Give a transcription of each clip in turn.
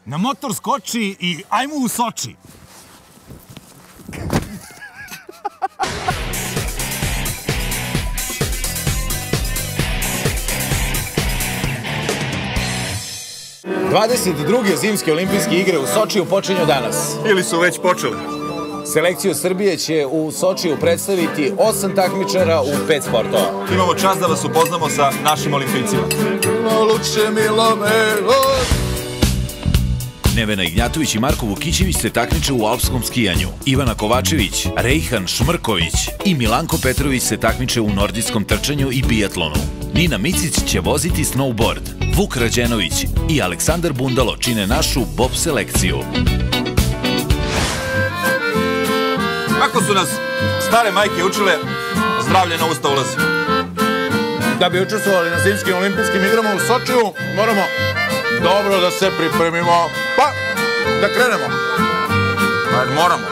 Na motor skoči i ajmo u Soči. ...22. zimske olimpijske igre u Sočiju počinju danas. Ili su već počeli. Selekciju Srbije će u Sočiju predstaviti 8 takmičara u 5 sportova. Imamo čast da vas upoznamo sa našim olimpijcima. Nevena Ignjatović i Marko Vukićević se takmiče u alpskom skijanju. Ivana Kovačević, Rejhan Šmrković i Milanko Petrović se takmiče u nordijskom trčanju i bijatlonu. Nina Micić će voziti snowboard. Vuk Rađenović i Aleksandar Bundalo čine našu bob selekciju. Kako su nas stare majke učile, zdravlje na usta ulazi. Da bi učestvovali na zimskim olimpijskim igrama u Sočiju, moramo dobro da se pripremimo. Pa, da krenemo. Ajde, moramo.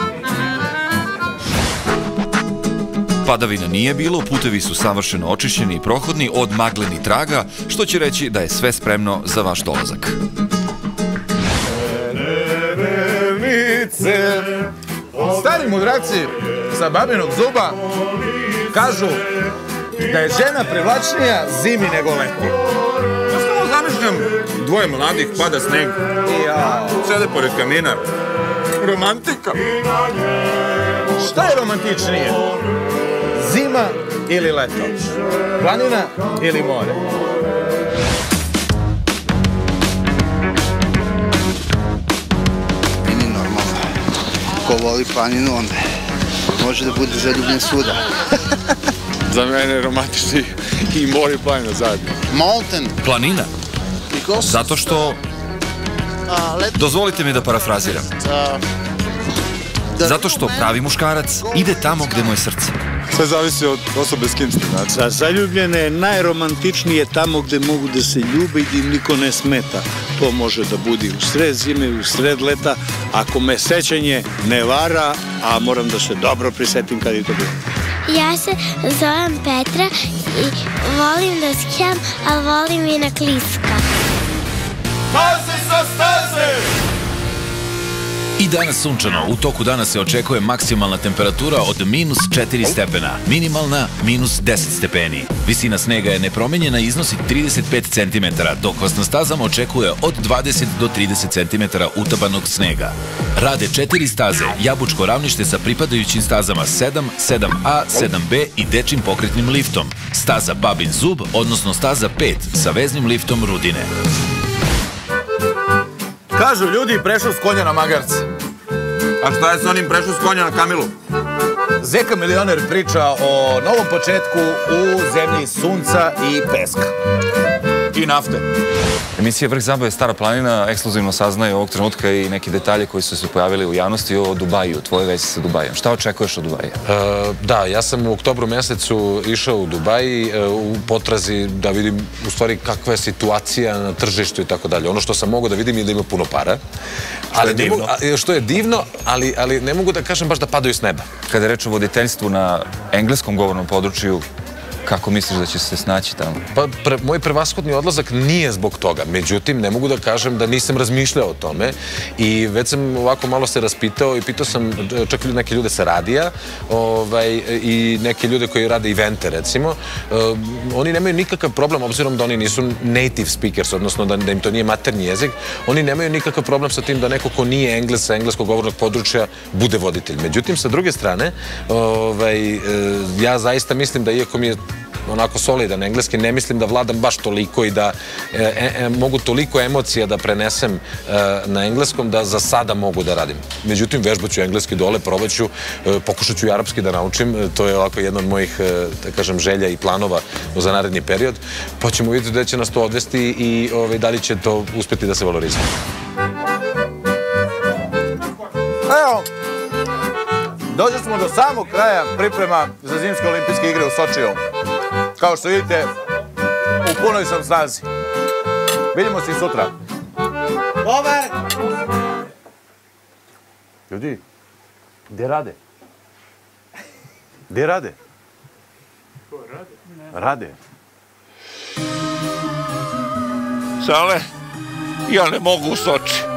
Padavina nije bilo, putevi su savršeno očišćeni i prohodni od maglenih traga, što će reći da je sve spremno za vaš dolazak. Stari mudraci sa babinog zuba kažu da je žena privlačnija zimi nego leti. Ja samo zamišljam dvoje mladih, pada sneg. Sede pored kamina. Romantika. Šta je romantičnije? Zima ili leto? Planina ili more? Meni normalno. Ko voli planinu, onda može da bude zaljubljen svuda. Za mene je romantični i more i planina zajedno. Mountain. Planina? Zato što... Dozvolite mi da parafraziram. Zato što pravi muškarac ide tamo gde mu je srce. Sve zavisi od osobe s kim ste, znači. Za zaljubljene je najromantičnije tamo gde mogu da se ljube i da im niko ne smeta. To može da bude u sred zime, u sred leta. Ako me sećanje ne vara, a moram da se dobro prisetim kad je to bilo. Ja se zovem Petra i volim da skijam, ali volim i na kliska. Staze sa staze! I danas sunčano, u toku dana se očekuje maksimalna temperatura od -4 stepena, minimalna -10 stepeni. Visina snega je nepromenjena i iznosi 35 cm, dok vas na stazama očekuje od 20 do 30 cm utabanog snega. Rade 4 staze, Jabučko ravnište sa pripadajućim stazama 7, 7A, 7B i dečim pokretnim liftom, staza Babin zub, odnosno staza 5 sa veznim liftom Rudine. Kažu ljudi prešao s konja na magarce. A šta je sa onim prešao s konja na Kamilu? Zeka milioner priča o novom početku u zemlji sunca i peska. I nafte. Emisija Vrh zabave Stara planina ekskluzivno saznaje ovog trenutka i neki detalje koji su se pojavili u javnosti o Dubaju, tvoje vezi sa Dubajom. Šta očekuješ od Dubaja? Da, ja sam u oktobru mesecu išao u Dubaji u potrazi da vidim u stvari kakva je situacija na tržištu i tako dalje. Ono što sam mogao da vidim je da ima puno para. Što je divno, ali ne mogu da kažem baš da padaju s neba. Kada je reč o voditeljstvu na engleskom govornom području, kako misliš da će se snaći tamo? Pa, moj prevashodni odlazak nije zbog toga. Međutim, ne mogu da kažem da nisam razmišljao o tome i već sam ovako malo se raspitao i pitao sam čak neke ljude sa radija i neke ljude koji rade evente, recimo. Oni nemaju nikakav problem, obzirom da oni nisu native speakers, odnosno da im to nije maternji jezik. Oni nemaju nikakav problem sa tim da neko ko nije Engles sa engleskog govornog područja bude voditelj. Međutim, sa druge strane, ja zaista mislim da iako mi je onako solidan engleski, ne mislim da vladam baš toliko i da mogu toliko emocija da prenesem na engleskom da za sada mogu da radim. Međutim, vežbaću engleski dole, probaću, pokušat ću i arapski da naučim, to je ovako jedna od mojih, da kažem, želja i planova za naredni period, pa ćemo vidjeti da će nas to odvesti i da li će to uspjeti da se valorizuje. Evo, dođe smo do samog kraja priprema za zimske olimpijske igre u Sočiju. Kao što vidite, u punoj sam snazi. Vidimo se i sutra. Dobar! Ljudi, gdje rade? Gdje rade? Ko rade? Rade. Sale, ja ne mogu u Soči.